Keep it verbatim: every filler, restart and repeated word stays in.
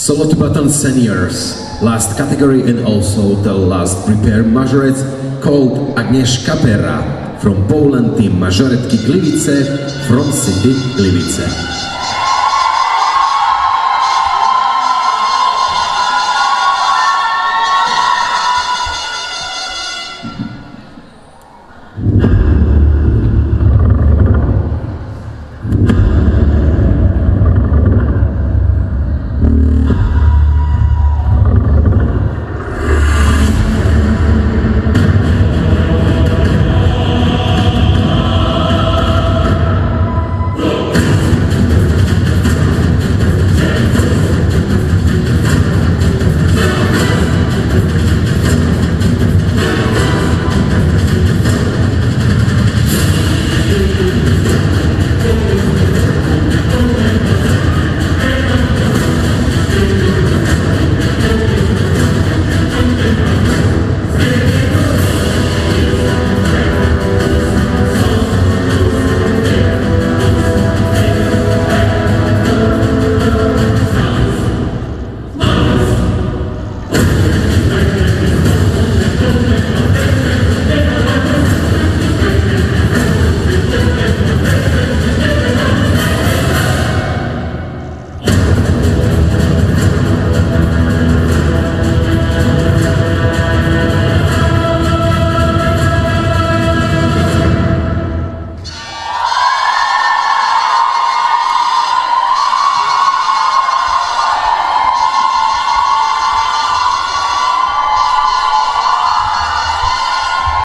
Solo to Baton seniors, last category and also the last prepare majorette called Agnieszka Pera from Poland team Majoretki Gliwice from City Gliwice.